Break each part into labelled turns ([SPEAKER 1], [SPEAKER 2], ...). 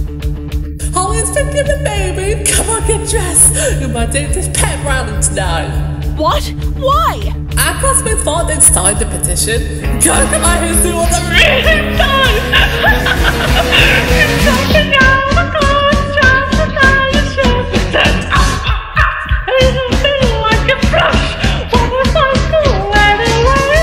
[SPEAKER 1] Holly's picking the baby. Come on, get dressed. You're my dentist pet rally tonight.
[SPEAKER 2] What? Why?
[SPEAKER 1] Our classmates thought they'd signed the petition. Go to my house to do all the reading done. It's something out of the course, just the time you should pretend. I don't feel like a brush. What was I school anyway?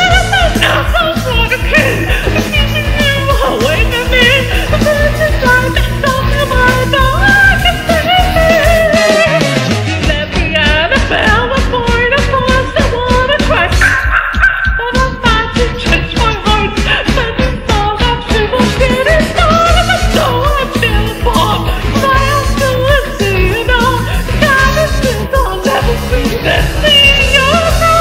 [SPEAKER 1] I'm not a kid. I'm keeping you away from me. The person trying to stop your mind. No, I can see it. You let me out of bell before the force. I wanna cry. But I'm not to change my heart. But you thought I'm super scared. It's not in the door. I'm feeling bored. I am still a see you know. God is still I'll never see that thing you're wrong.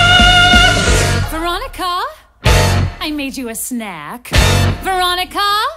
[SPEAKER 2] I made you a snack. Veronica?